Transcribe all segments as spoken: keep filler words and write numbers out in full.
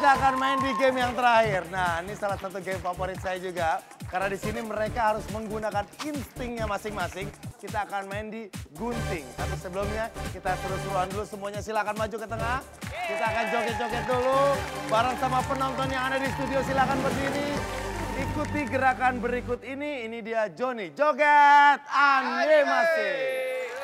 kita akan main di game yang terakhir. Nah, ini salah satu game favorit saya juga. Karena di sini mereka harus menggunakan instingnya masing-masing. Kita akan main di gunting. Tapi sebelumnya kita seru-seruan dulu semuanya. Silakan maju ke tengah. Kita akan joget-joget dulu. Bareng sama penonton yang ada di studio, silakan berdiri. Ikuti gerakan berikut ini. Ini dia Johnny joget animasi.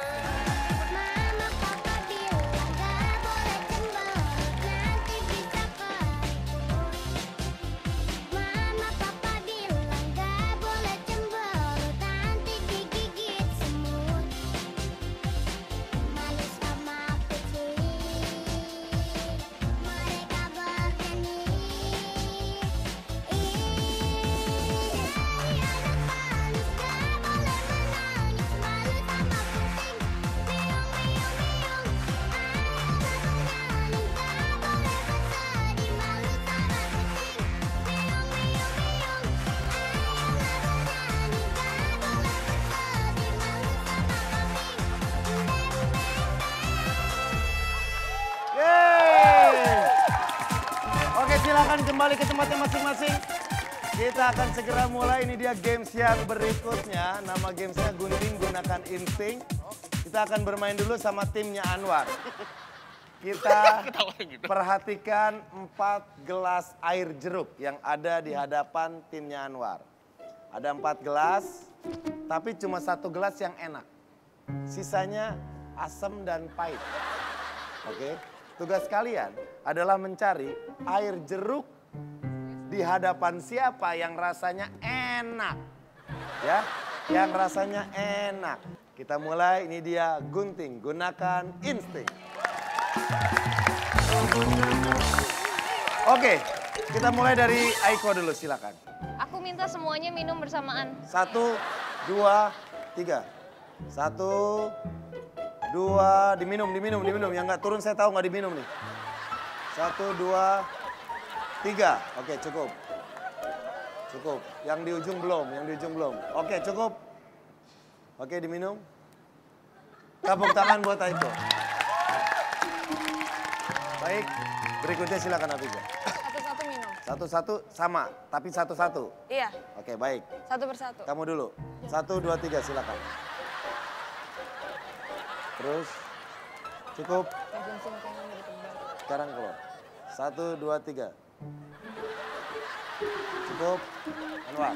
Silakan kembali ke tempatnya masing-masing. Kita akan segera mulai. Ini dia games yang berikutnya. Nama gamesnya gunting gunakan insting. Kita akan bermain dulu sama timnya Anwar. Kita perhatikan empat gelas air jeruk yang ada di hadapan timnya Anwar. Ada empat gelas, tapi cuma satu gelas yang enak. Sisanya asam dan pahit. Oke? Tugas kalian adalah mencari air jeruk di hadapan siapa yang rasanya enak. Ya, yang rasanya enak. Kita mulai, ini dia gunting, gunakan insting. Oke, kita mulai dari Aiko dulu, silakan. Aku minta semuanya minum bersamaan. Satu, dua, tiga. Satu, dua, diminum, diminum, diminum. Yang nggak turun saya tahu nggak diminum nih. Satu, dua, tiga. Oke, cukup. Cukup. Yang di ujung belum, yang di ujung belum. Oke, cukup. Oke, diminum. Tepuk tangan buat Aiko. Baik, berikutnya silakan Afiza. Satu-satu minum. Satu-satu sama, tapi satu-satu. Iya. Oke, baik. Satu persatu. Kamu dulu. Satu, dua, tiga, silakan. Terus, cukup. Sekarang keluar. Satu, dua, tiga. Cukup. Anwar.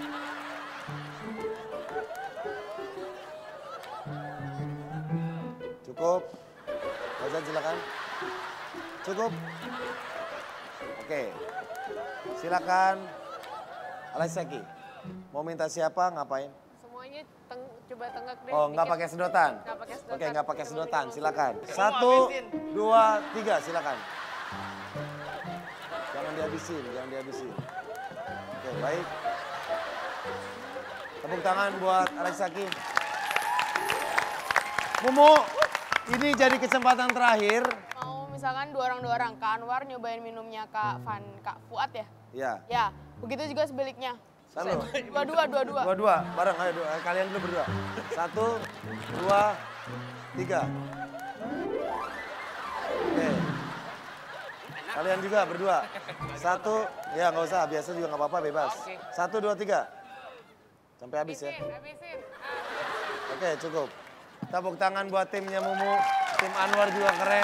Cukup. Fauzan silakan. Cukup. Oke. Silakan. Alaiseki. Mau minta siapa, ngapain? Semuanya teng coba tenggak deh. Oh, nggak pakai sedotan? Nggak pakai sedotan. Oke, nggak pakai sedotan, silakan. Satu, dua, tiga, silakan. Jangan dihabisin, jangan dihabisin. Oke, baik. Tepuk tangan buat Alexaki. Mumu, ini jadi kesempatan terakhir. Mau misalkan dua orang dua orang, Kak Anwar nyobain minumnya Kak Van, Kak Fuad ya? Iya. Ya, begitu juga sebaliknya. Satu. Dua-dua, dua-dua. Dua-dua, bareng, ayo dua. Kalian dulu berdua. Satu, dua, tiga. Oke. Kalian juga berdua. Satu, ya nggak usah, biasa juga nggak apa-apa, bebas. Satu, dua, tiga. Sampai habis ya. Oke, cukup. Tepuk tangan buat timnya Mumu. Tim Anwar juga keren.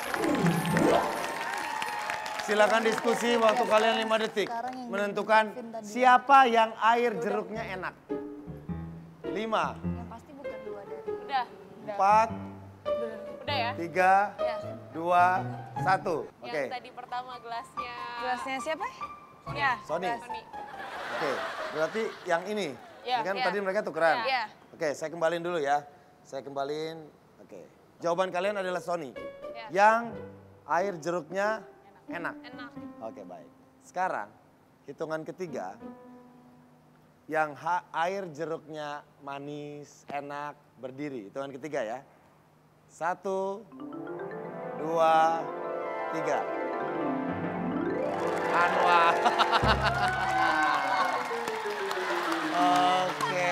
Silakan diskusi waktu kalian lima detik. Menentukan siapa yang air jeruknya enak. Lima. Yang pasti bukan dua dari. Udah. Empat. Udah ya? Tiga. Ya. Dua. Satu. Oke. Yang tadi pertama gelasnya. Gelasnya siapa? Ya. Sony. Sony. Oke. Berarti yang ini. Ya, Ini kan ya. tadi mereka tukeran. Ya. Oke, saya kembalin dulu ya. Saya kembalin. Oke. Jawaban kalian adalah Sony. Ya. Yang air jeruknya enak. Enak. Oke, baik. Sekarang hitungan ketiga. Yang ha air jeruknya manis, enak, berdiri. Hitungan ketiga ya. Satu, dua, tiga. Anwar. Oke.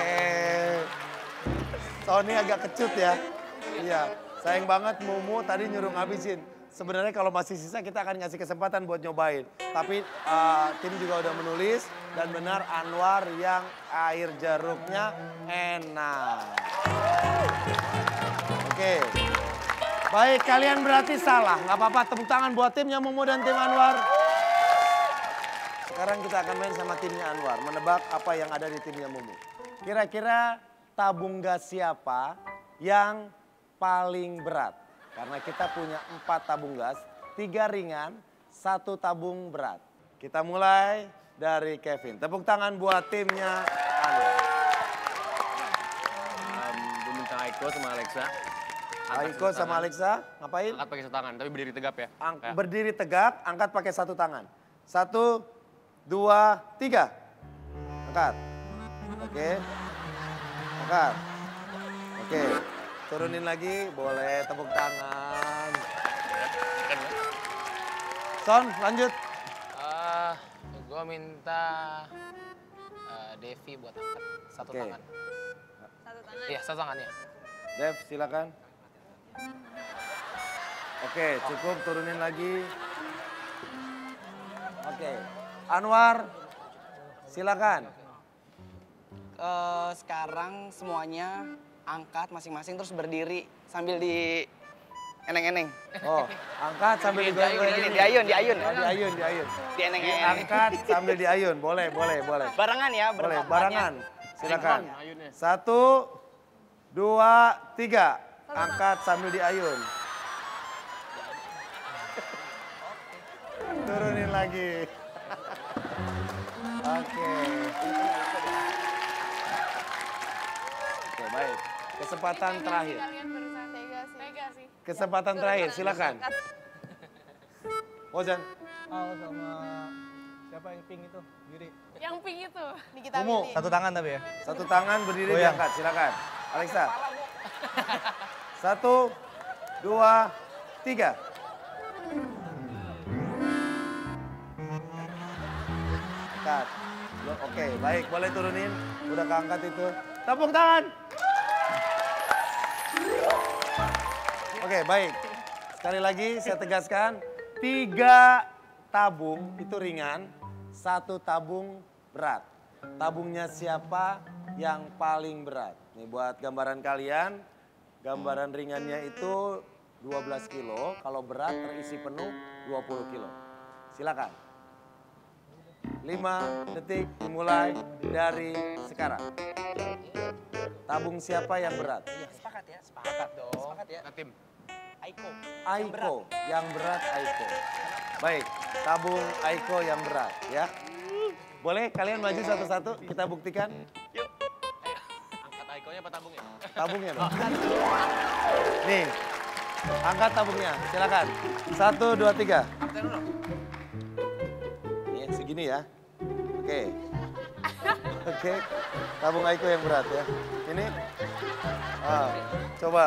Sony agak kecut ya. Iya. Sayang banget Mumu tadi nyuruh ngabisin. sebenarnya kalau masih sisa kita akan ngasih kesempatan buat nyobain. Tapi uh, tim juga udah menulis dan benar Anwar yang air jeruknya enak. Oke. Baik, kalian berarti salah. Nggak apa-apa, tepuk tangan buat timnya Mumu dan tim Anwar. Sekarang kita akan main sama timnya Anwar, menebak apa yang ada di timnya Mumu. Kira-kira tabung gas siapa yang paling berat? Karena kita punya empat tabung gas, tiga ringan, satu tabung berat. Kita mulai dari Kevin. Tepuk tangan buat timnya Anwar. Um, gue minta Aiko sama Alexa. Aiko sama Alexa, ngapain? Angkat pakai satu tangan, tapi berdiri tegap ya. Ang Kayak. berdiri tegak, angkat pakai satu tangan. Satu, dua, tiga. Angkat. Oke. Angkat. Oke. Turunin lagi, boleh tepuk tangan. Son, lanjut. Uh, gue minta uh, Devi buat angkat satu Oke. tangan. Satu tangan. Iya, satu tangan ya. Dev, silakan. Oke, cukup turunin lagi. Oke. Anwar, silakan. Eh, sekarang semuanya angkat masing-masing terus berdiri sambil di eneng-eneng. Oh, angkat sambil digoyang-goyang. Di ayun, di ayun. Oh, diayun, diayun. Di eneng-eneng. Angkat sambil diayun, boleh, boleh, boleh. Barengan ya, Boleh, berempat-empatnya. barengan. Silakan. Satu, dua, tiga. Angkat sambil diayun. Turunin lagi. Oke. Oke, baik. Kesempatan terakhir. Kalian berusaha Tega sih. Tega sih. Kesempatan terakhir, silakan. Ozan. Oh, sama siapa yang pink itu? Diri. Yang pink itu. Nikita Mumu. Willy. Satu tangan tapi ya? Satu tangan berdiri Goyang. diangkat, silakan. Alexa. Satu, dua, tiga. Angkat. Oke, baik. Boleh turunin. Udah keangkat itu. Tepuk tangan. Oke, baik. Sekali lagi saya tegaskan. Tiga tabung itu ringan. Satu tabung berat. Tabungnya siapa yang paling berat? Nih buat gambaran kalian. Gambaran ringannya itu dua belas kilo. Kalau berat terisi penuh dua puluh kilo. Silakan. lima detik dimulai dari sekarang. Tabung siapa yang berat? Iya, sepakat ya. Sepakat dong. Sepakat ya. Nah, tim. Aiko. Aiko, yang berat Aiko. Baik, tabung Aiko yang berat ya. Boleh kalian maju satu-satu kita buktikan Yuk. Ayo. Angkat Aikonya apa tabungnya? tabungnya dong. Nih, angkat tabungnya, silakan. Satu, dua, tiga. Angkat dulu. Nih, segini ya. Oke. Oke, tabung Aiko yang berat ya. Ini, ah, coba.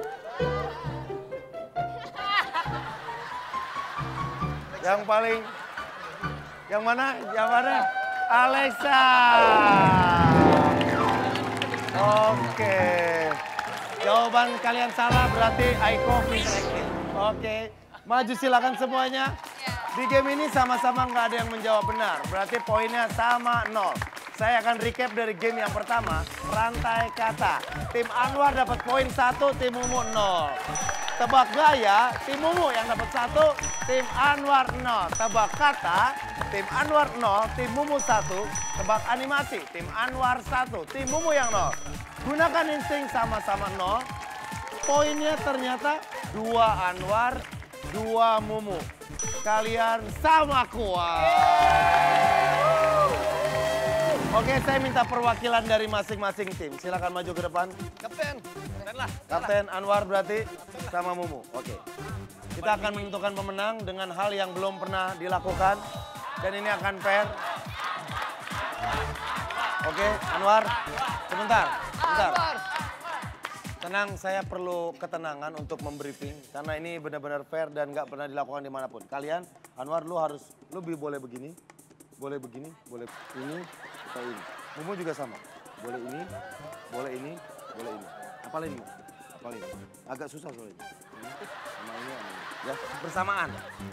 Yang paling, yang mana? Yang mana? Alexa. Oke. Jawaban kalian salah berarti Aiko Pinteractive. Oke. Maju silakan semuanya. Di game ini sama-sama nggak ada yang menjawab benar. Berarti poinnya sama nol. Saya akan recap dari game yang pertama. Rantai kata. Tim Anwar dapat poin satu, tim Mumu nol. Tebak gaya, tim Mumu yang dapat satu, tim Anwar nol. Tebak kata, tim Anwar nol, tim Mumu satu. Tebak animasi, tim Anwar satu, tim Mumu yang nol. Gunakan insting sama-sama nol. Poinnya ternyata dua Anwar, dua Mumu. Kalian sama kuat. Oke, saya minta perwakilan dari masing-masing tim. Silakan maju ke depan. Kapten. Kapten lah. Kapten Anwar berarti sama Mumu. Oke. Kita akan menentukan pemenang dengan hal yang belum pernah dilakukan. Dan ini akan fair. Oke, Anwar. Sebentar, sebentar. Tenang, saya perlu ketenangan untuk membriefing. Karena ini benar-benar fair dan nggak pernah dilakukan dimanapun. Kalian, Anwar, lu harus, lu boleh begini. Boleh begini, boleh ini, atau ini. Mumu juga sama. Boleh ini, boleh ini, boleh ini. Apalin ini, apalin. Agak susah soalnya. Ini, sama ini, sama ini. Ya, bersamaan.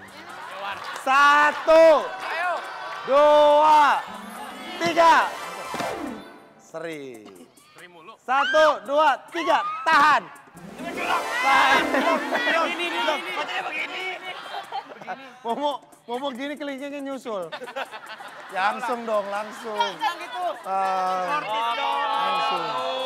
Satu, dua, tiga. Seri. Satu, dua, tiga, tahan. Tahan. Begini, begini. Momo, Momo gini kelingkingnya nyusul. Ya, langsung dong, langsung. Uh, langsung.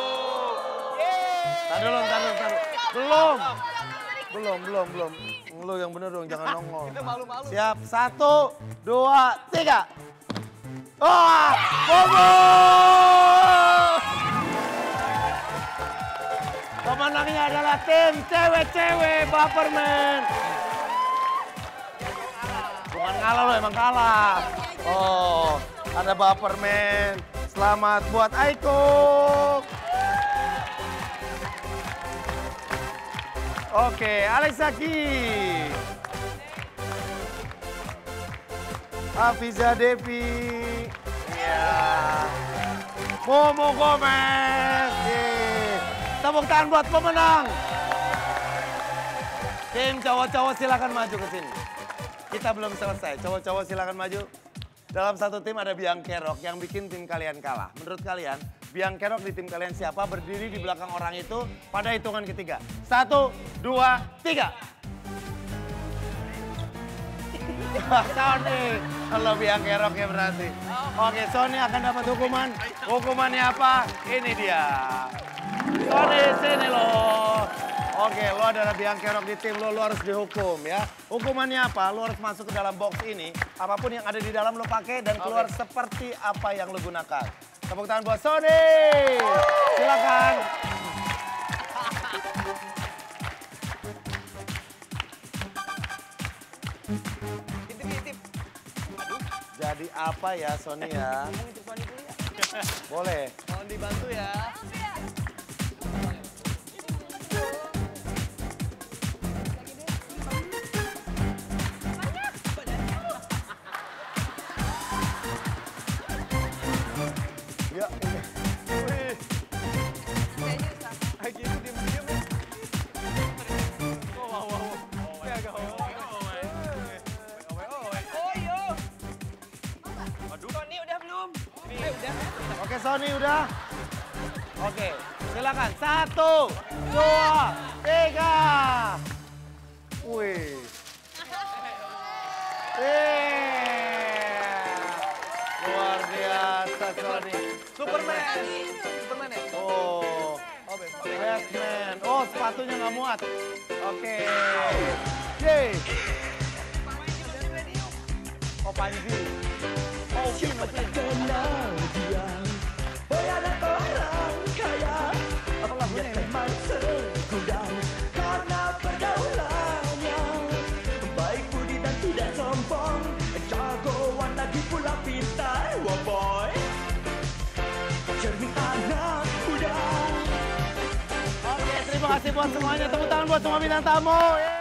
Tadi dulu, tadi dulu, tadi. Belum. Belum, belum, belum. Lu yang bener dong, jangan nongol. Siap, satu, dua, tiga. Wah, Momo! Pemenangnya adalah tim cewek-cewek Baperman. Bukan kalah lo, emang kalah. Oh, ada Baperman. Selamat buat Aiko. Oke, Alexaki. Hafiza Devi. Iya. Momo Gomez. Yeay. Tepuk tangan buat pemenang. Tim cowok-cowok silakan maju ke sini. Kita belum selesai. Cowok-cowok silakan maju. Dalam satu tim ada biang kerok yang bikin tim kalian kalah. Menurut kalian, biang kerok di tim kalian siapa? Berdiri di belakang orang itu pada hitungan ketiga. Satu, dua, tiga. Sony, kalau biang kerok ya berarti. Oke, Sony akan dapat hukuman. Hukumannya apa? Ini dia. Sony, sini lo. Oke, lo adalah biang kerok di tim lo, lo harus dihukum ya. Hukumannya apa? Lo harus masuk ke dalam box ini. Apapun yang ada di dalam lo pakai dan keluar okay. seperti apa yang lo gunakan. Tepuk tangan buat Sony. Silakan. Jadi apa ya Sony ya? Boleh. Mohon dibantu ya. Ya, ini. Wih. Kayak gitu diam-diam ya. Oh, wow, wow. Ini agak wow. Sony udah belum? Eh udah. Oke Sony udah. Oke, silakan. Satu, dua, tiga. Wih. Wih. Luar biasa Sony. Superman. Superman ya? Oh. Oh, Batman. Oh, sepatunya nggak muat. Oke. Yeay. Oh, Panji. Oh, Upin, Upin. Kenal dia, boy anak orang kaya. Apa lagunya ini? Teman segudang karena pergaulannya. Baik budi dan tidak sombong, jagoan lagi pula pintar. Wah boy, cermin anak muda. Oke, terima kasih buat semuanya. Tepuk tangan buat semua bintang tamu. Yeay.